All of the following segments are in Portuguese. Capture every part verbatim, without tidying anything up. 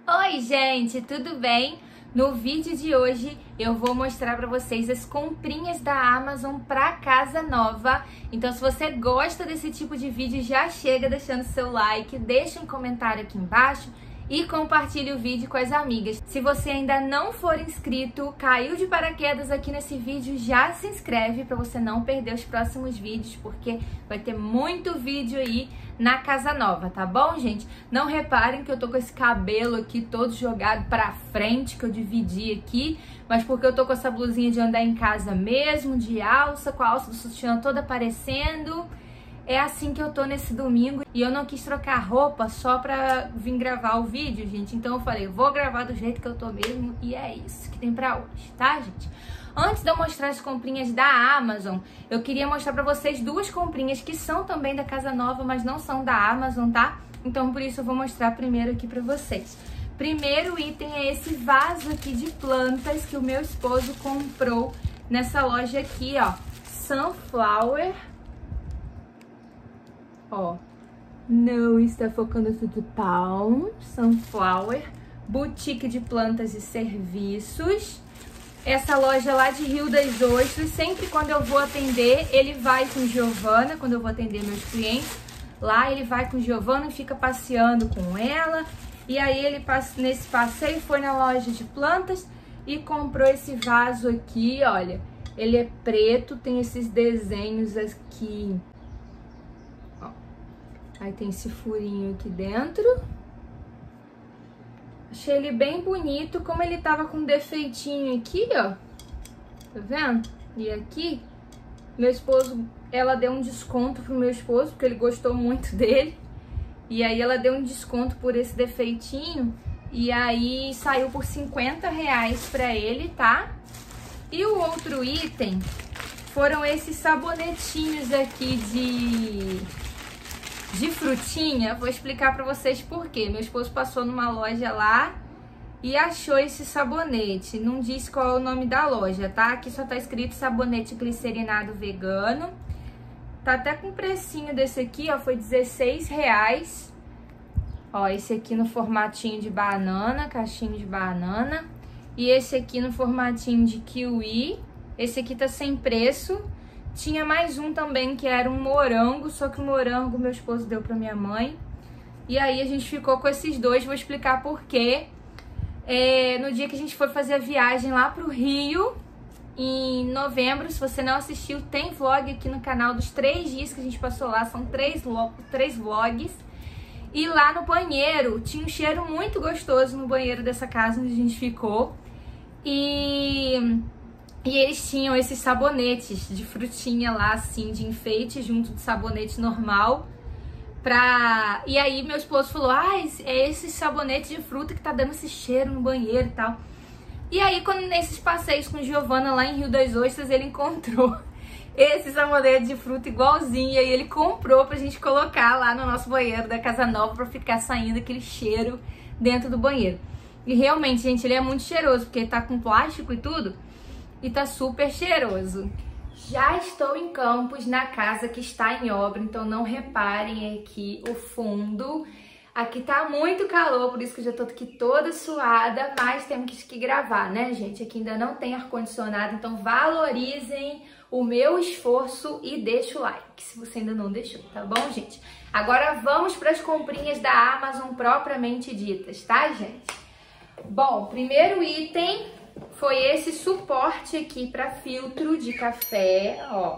Oi gente, tudo bem? No vídeo de hoje eu vou mostrar para vocês as comprinhas da Amazon para casa nova. Então se você gosta desse tipo de vídeo, já chega deixando seu like, deixa um comentário aqui embaixo e compartilhe o vídeo com as amigas. Se você ainda não for inscrito, caiu de paraquedas aqui nesse vídeo, já se inscreve para você não perder os próximos vídeos, porque vai ter muito vídeo aí na casa nova, tá bom, gente? Não reparem que eu tô com esse cabelo aqui todo jogado pra frente, que eu dividi aqui, mas porque eu tô com essa blusinha de andar em casa mesmo, de alça, com a alça do sutiã toda aparecendo. É assim que eu tô nesse domingo e eu não quis trocar roupa só pra vir gravar o vídeo, gente. Então eu falei, vou gravar do jeito que eu tô mesmo e é isso que tem pra hoje, tá, gente? Antes de eu mostrar as comprinhas da Amazon, eu queria mostrar pra vocês duas comprinhas que são também da Casa Nova, mas não são da Amazon, tá? Então por isso eu vou mostrar primeiro aqui pra vocês. Primeiro item é esse vaso aqui de plantas que o meu esposo comprou nessa loja aqui, ó, Sunflower. Ó, não está focando tudo pau, Sunflower, boutique de plantas e serviços. Essa loja lá de Rio das Ostras, sempre quando eu vou atender, ele vai com Giovana, quando eu vou atender meus clientes, lá ele vai com Giovana e fica passeando com ela. E aí ele, nesse passeio, foi na loja de plantas e comprou esse vaso aqui, olha. Ele é preto, tem esses desenhos aqui. Aí tem esse furinho aqui dentro. Achei ele bem bonito, como ele tava com um defeitinho aqui, ó. Tá vendo? E aqui, meu esposo, ela deu um desconto pro meu esposo, porque ele gostou muito dele. E aí ela deu um desconto por esse defeitinho. E aí saiu por cinquenta reais pra ele, tá? E o outro item foram esses sabonetinhos aqui de... de frutinha. Vou explicar pra vocês por quê. Meu esposo passou numa loja lá e achou esse sabonete. Não diz qual é o nome da loja, tá? Aqui só tá escrito sabonete glicerinado vegano. Tá até com precinho desse aqui, ó, foi dezesseis reais. Ó, esse aqui no formatinho de banana, caixinho de banana. E esse aqui no formatinho de kiwi. Esse aqui tá sem preço. Tinha mais um também que era um morango, só que o morango meu esposo deu pra minha mãe. E aí a gente ficou com esses dois, vou explicar por quê. É, no dia que a gente foi fazer a viagem lá pro Rio, em novembro, se você não assistiu, tem vlog aqui no canal dos três dias que a gente passou lá, são três, três vlogs. E lá no banheiro, tinha um cheiro muito gostoso no banheiro dessa casa onde a gente ficou. E... E eles tinham esses sabonetes de frutinha lá, assim, de enfeite, junto de sabonete normal. Pra... E aí meu esposo falou, ah, é esse sabonete de fruta que tá dando esse cheiro no banheiro e tal. E aí, quando nesses passeios com Giovana lá em Rio das Ostras, ele encontrou esse sabonete de fruta igualzinho. E aí ele comprou pra gente colocar lá no nosso banheiro da Casa Nova pra ficar saindo aquele cheiro dentro do banheiro. E realmente, gente, ele é muito cheiroso, porque tá com plástico e tudo. E tá super cheiroso. Já estou em Campos, na casa que está em obra, então não reparem aqui o fundo. Aqui tá muito calor, por isso que eu já tô aqui toda suada, mas temos que gravar, né, gente? Aqui ainda não tem ar-condicionado, então valorizem o meu esforço e deixa o like, se você ainda não deixou, tá bom, gente? Agora vamos para as comprinhas da Amazon propriamente ditas, tá, gente? Bom, primeiro item... foi esse suporte aqui para filtro de café, ó.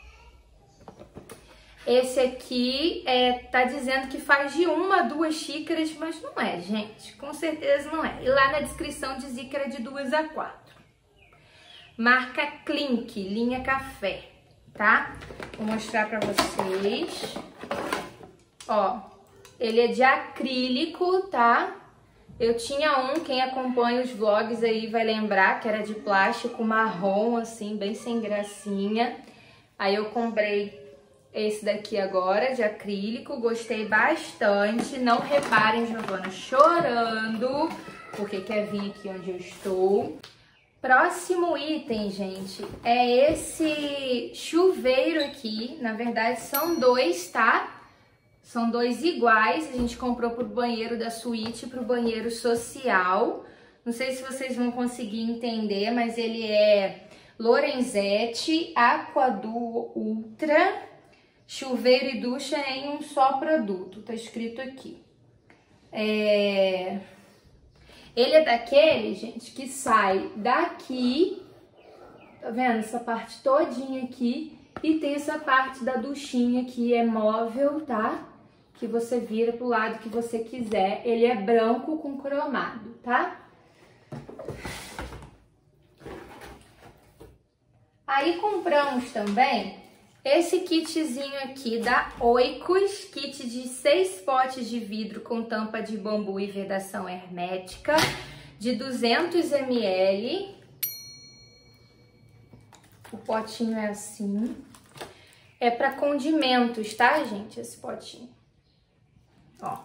Esse aqui é, tá dizendo que faz de uma a duas xícaras, mas não é, gente. Com certeza não é. E lá na descrição dizia que era de duas a quatro. Marca Clink, linha café, tá? Vou mostrar para vocês. Ó, ele é de acrílico, tá? Eu tinha um, quem acompanha os vlogs aí vai lembrar que era de plástico marrom, assim, bem sem gracinha. Aí eu comprei esse daqui agora, de acrílico, gostei bastante. Não reparem, Giovana chorando, porque quer vir aqui onde eu estou. Próximo item, gente, é esse chuveiro aqui. Na verdade, são dois, tá? São dois iguais, a gente comprou pro banheiro da suíte e pro banheiro social. Não sei se vocês vão conseguir entender, mas ele é Lorenzetti Aquaduo Ultra, chuveiro e ducha em um só produto, tá escrito aqui. É... Ele é daquele, gente, que sai daqui, tá vendo? Essa parte todinha aqui, e tem essa parte da duchinha que é móvel, tá? Que você vira pro lado que você quiser. Ele é branco com cromado, tá? Aí compramos também esse kitzinho aqui da Oikos, kit de seis potes de vidro com tampa de bambu e vedação hermética, de duzentos mililitros. O potinho é assim. É para condimentos, tá, gente? Esse potinho. Ó.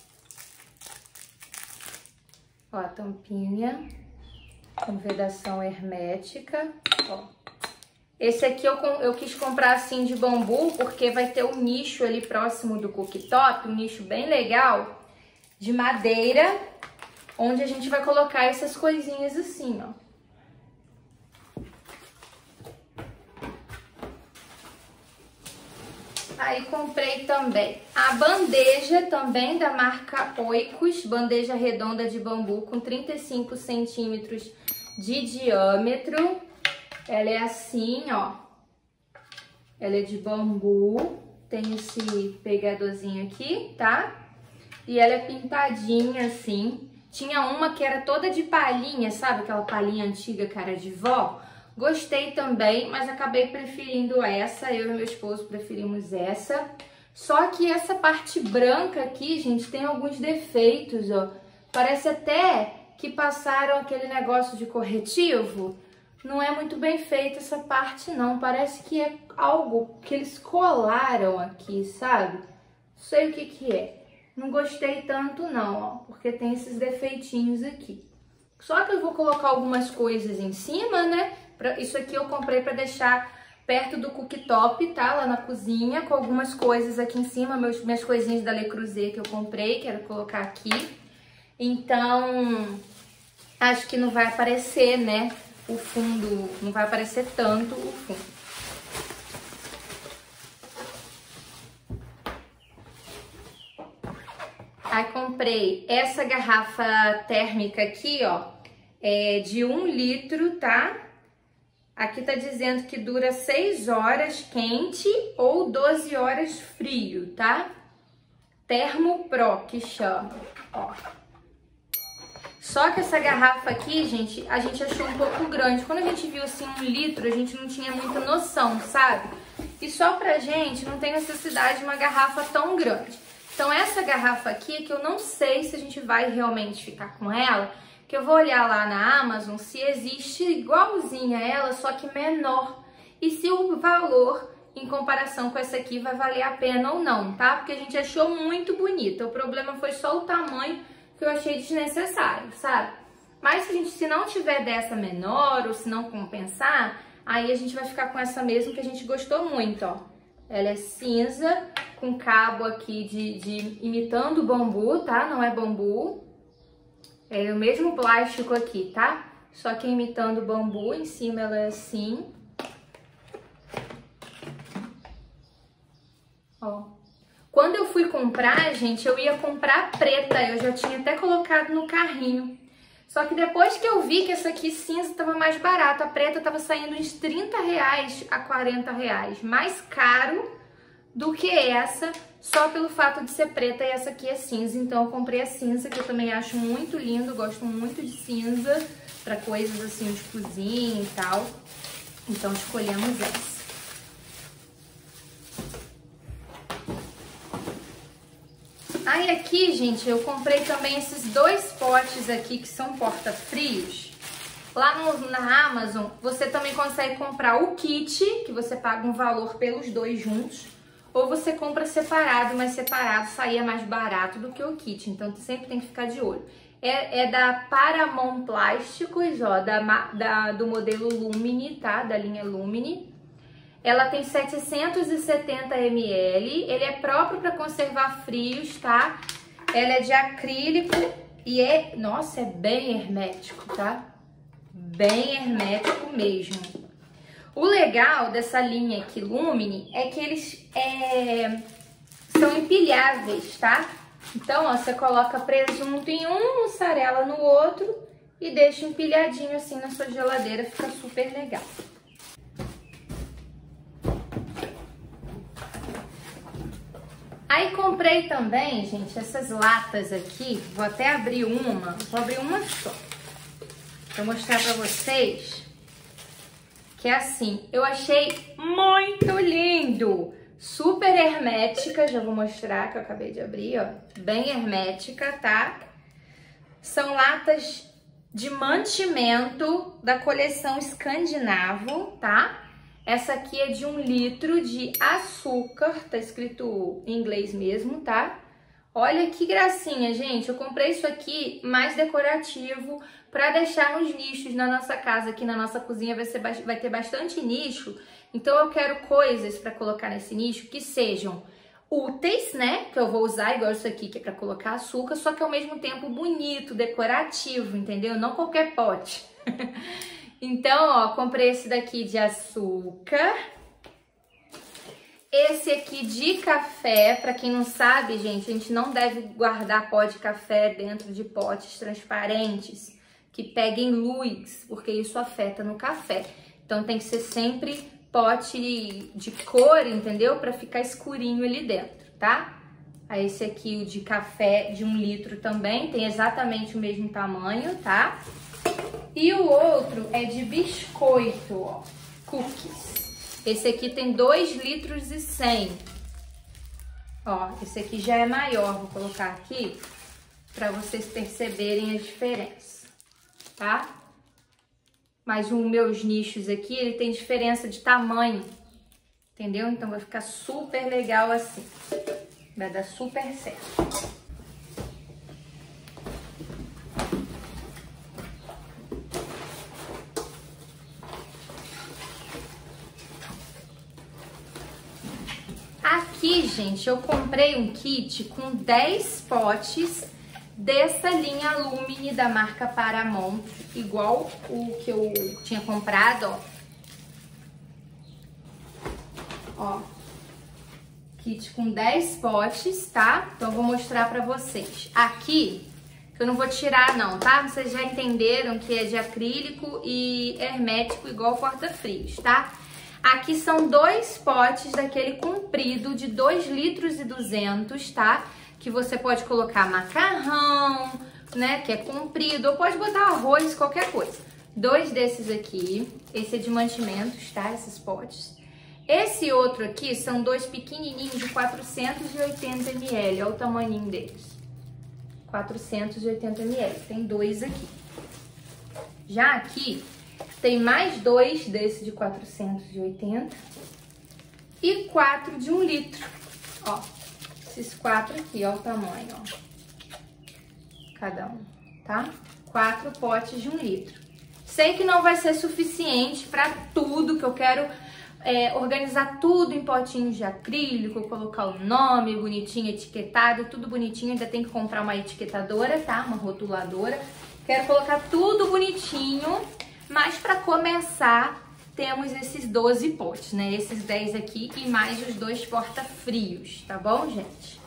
Ó a tampinha com vedação hermética, ó. Esse aqui eu, eu quis comprar assim de bambu, porque vai ter um nicho ali próximo do cooktop, um nicho bem legal, de madeira, onde a gente vai colocar essas coisinhas assim, ó. Aí comprei também a bandeja, também da marca Oikos, bandeja redonda de bambu com trinta e cinco centímetros de diâmetro. Ela é assim, ó. Ela é de bambu, tem esse pegadorzinho aqui, tá? E ela é pintadinha assim. Tinha uma que era toda de palhinha, sabe? Aquela palhinha antiga, cara de vó. Gostei também, mas acabei preferindo essa. Eu e meu esposo preferimos essa. Só que essa parte branca aqui, gente, tem alguns defeitos, ó. Parece até que passaram aquele negócio de corretivo. Não é muito bem feita essa parte, não. Parece que é algo que eles colaram aqui, sabe? Não sei o que que é. Não gostei tanto, não, ó. Porque tem esses defeitinhos aqui. Só que eu vou colocar algumas coisas em cima, né? Isso aqui eu comprei pra deixar perto do cooktop, tá? Lá na cozinha, com algumas coisas aqui em cima. Meus, minhas coisinhas da Le Creuset que eu comprei, quero colocar aqui. Então, acho que não vai aparecer, né? O fundo, não vai aparecer tanto o fundo. Aí comprei essa garrafa térmica aqui, ó, é de um litro, tá? Aqui tá dizendo que dura seis horas quente ou doze horas frio, tá? Termo Pro que chama, ó. Só que essa garrafa aqui, gente, a gente achou um pouco grande. Quando a gente viu assim um litro, a gente não tinha muita noção, sabe? E só pra gente não tem necessidade de uma garrafa tão grande. Então essa garrafa aqui, que eu não sei se a gente vai realmente ficar com ela, que eu vou olhar lá na Amazon se existe igualzinha a ela, só que menor. E se o valor, em comparação com essa aqui, vai valer a pena ou não, tá? Porque a gente achou muito bonita. O problema foi só o tamanho, que eu achei desnecessário, sabe? Mas se a gente, se não tiver dessa menor, ou se não compensar, aí a gente vai ficar com essa mesmo, que a gente gostou muito, ó. Ela é cinza, com cabo aqui de, de imitando bambu, tá? Não é bambu. É o mesmo plástico aqui, tá? Só que imitando bambu, em cima ela é assim. Ó. Quando eu fui comprar, gente, eu ia comprar a preta, eu já tinha até colocado no carrinho. Só que depois que eu vi que essa aqui cinza tava mais barata, a preta tava saindo uns trinta reais a quarenta reais. Mais caro do que essa, só pelo fato de ser preta e essa aqui é cinza. Então eu comprei a cinza, que eu também acho muito lindo, gosto muito de cinza, pra coisas assim de cozinha e tal. Então escolhemos essa. Aí aqui, gente, eu comprei também esses dois potes aqui que são porta-frios. Lá no, na Amazon, você também consegue comprar o kit, que você paga um valor pelos dois juntos. Ou você compra separado, mas separado saía mais barato do que o kit. Então, sempre tem que ficar de olho. É, é da Paramount Plásticos, ó, da, da, do modelo Lumine, tá? Da linha Lumine. Ela tem setecentos e setenta mililitros, ele é próprio para conservar frios, tá? Ela é de acrílico e é, nossa, é bem hermético, tá? Bem hermético mesmo. O legal dessa linha aqui, Lumine, é que eles é, são empilháveis, tá? Então, ó, você coloca presunto em um, mussarela no outro e deixa empilhadinho assim na sua geladeira, fica super legal. Aí comprei também, gente, essas latas aqui, vou até abrir uma, vou abrir uma só, pra mostrar pra vocês, que é assim, eu achei muito lindo, super hermética, já vou mostrar que eu acabei de abrir, ó, bem hermética, tá? São latas de mantimento da coleção Escandinavo, tá? Essa aqui é de um litro de açúcar, tá escrito em inglês mesmo, tá? Olha que gracinha, gente. Eu comprei isso aqui mais decorativo para deixar nos nichos na nossa casa. Aqui na nossa cozinha vai, ser, vai ter bastante nicho. Então eu quero coisas para colocar nesse nicho que sejam úteis, né? Que eu vou usar igual isso aqui, que é para colocar açúcar, só que ao mesmo tempo bonito, decorativo, entendeu? Não qualquer pote. Então, ó, comprei esse daqui de açúcar. Esse aqui de café, pra quem não sabe, gente, a gente não deve guardar pó de café dentro de potes transparentes que peguem luz, porque isso afeta no café. Então tem que ser sempre pote de cor, entendeu? Pra ficar escurinho ali dentro, tá? Aí esse aqui, o de café de um litro também, tem exatamente o mesmo tamanho, tá? E o outro é de biscoito, ó, cookies. Esse aqui tem dois litros e cem. Ó, esse aqui já é maior, vou colocar aqui para vocês perceberem a diferença, tá? Mas os meus nichos aqui, ele tem diferença de tamanho, entendeu? Então vai ficar super legal assim, vai dar super certo. Aqui, gente, eu comprei um kit com dez potes dessa linha Lumine da marca Paramount, igual o que eu tinha comprado, ó. Ó, kit com dez potes, tá? Então, eu vou mostrar pra vocês. Aqui, que eu não vou tirar não, tá? Vocês já entenderam que é de acrílico e hermético igual porta-frios, tá? Aqui são dois potes daquele comprido de dois litros e duzentos, tá? Que você pode colocar macarrão, né? Que é comprido, ou pode botar arroz, qualquer coisa. Dois desses aqui, esse é de mantimentos, tá? Esses potes. Esse outro aqui são dois pequenininhos de quatrocentos e oitenta mililitros, olha o tamanhinho deles. quatrocentos e oitenta mililitros, tem dois aqui. Já aqui tem mais dois desse de quatrocentos e oitenta e quatro de um litro. Ó, esses quatro aqui, ó o tamanho, ó. Cada um, tá? Quatro potes de um litro. Sei que não vai ser suficiente para tudo que eu quero é, organizar tudo em potinhos de acrílico, colocar o nome bonitinho, etiquetado, tudo bonitinho. Ainda tem que comprar uma etiquetadora, tá? Uma rotuladora. Quero colocar tudo bonitinho. Mas para começar, temos esses doze potes, né? Esses dez aqui e mais os dois porta-frios, tá bom, gente?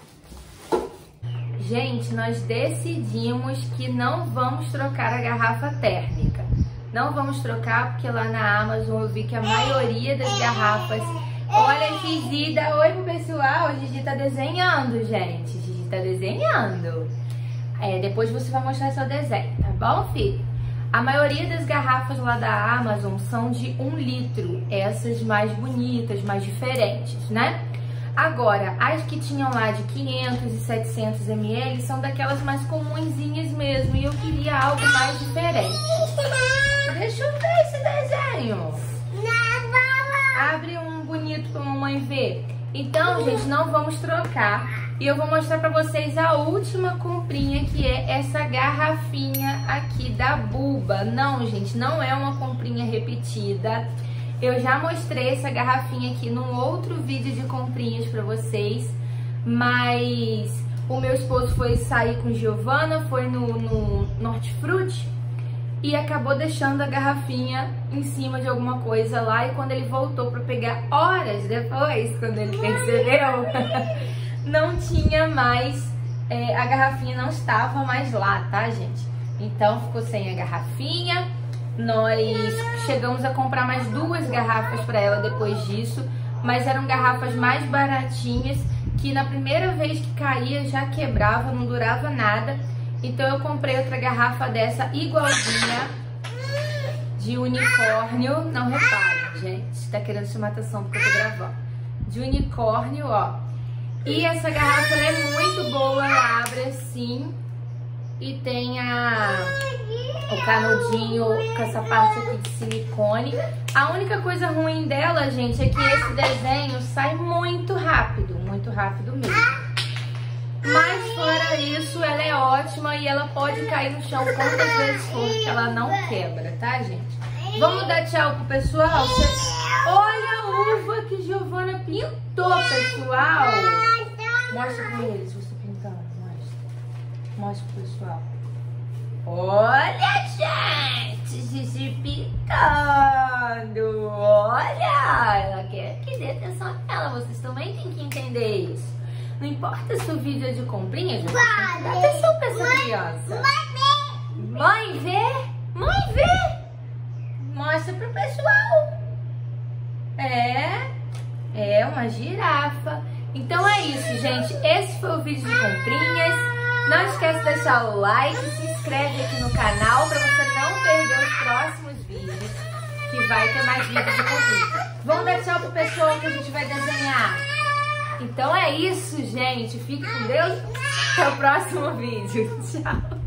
Gente, nós decidimos que não vamos trocar a garrafa térmica. Não vamos trocar porque lá na Amazon eu vi que a maioria das garrafas... Olha, Gigi, dá oi pro pessoal. A Gigi tá desenhando, gente. Gigi tá desenhando. É, depois você vai mostrar seu desenho, tá bom, filho? A maioria das garrafas lá da Amazon são de um litro, essas mais bonitas, mais diferentes, né? Agora, as que tinham lá de quinhentos e setecentos mililitros são daquelas mais comunzinhas mesmo, e eu queria algo mais diferente. Deixa eu ver esse desenho. Abre um bonito pra mamãe ver. Então, gente, não vamos trocar. E eu vou mostrar pra vocês a última comprinha, que é essa garrafinha aqui da Buba. Não, gente, não é uma comprinha repetida. Eu já mostrei essa garrafinha aqui num outro vídeo de comprinhas pra vocês, mas o meu esposo foi sair com Giovana, foi no, no Hortifruti e acabou deixando a garrafinha em cima de alguma coisa lá, e quando ele voltou pra pegar horas depois, quando ele percebeu, não tinha mais, é, a garrafinha não estava mais lá, tá, gente? Então ficou sem a garrafinha. Nós chegamos a comprar mais duas garrafas para ela depois disso, mas eram garrafas mais baratinhas, que na primeira vez que caía já quebrava, não durava nada. Então eu comprei outra garrafa dessa igualzinha, de unicórnio. Não reparem, gente, tá querendo chamar atenção porque eu tô gravando. De unicórnio, ó. E essa garrafa ela é muito boa, ela abre assim e tem a... o canudinho com essa parte aqui de silicone. A única coisa ruim dela, gente, é que esse desenho sai muito rápido, muito rápido mesmo. Mas fora isso, ela é ótima e ela pode cair no chão quantas vezes for, que ela não quebra, tá, gente? Vamos dar tchau pro pessoal? Olha a uva que Giovana pintou, pessoal! Mostra pra eles você pintando, mostra. Mostra pro pessoal. Olha, gente, Gigi pintando. Olha, ela quer que dê atenção nela. Vocês também têm que entender isso. Não importa se o vídeo é de comprinhas, gente, tem que dar atenção pra essa criança. Mãe vê? Mãe vê? Mostra pro pessoal. É, é uma girafa. Então é isso, gente. Esse foi o vídeo de comprinhas. Não esquece de deixar o like, se inscreve aqui no canal para você não perder os próximos vídeos, que vai ter mais vídeos de comprinhas. Vamos dar tchau pro pessoal que a gente vai desenhar. Então é isso, gente. Fique com Deus. Até o próximo vídeo. Tchau.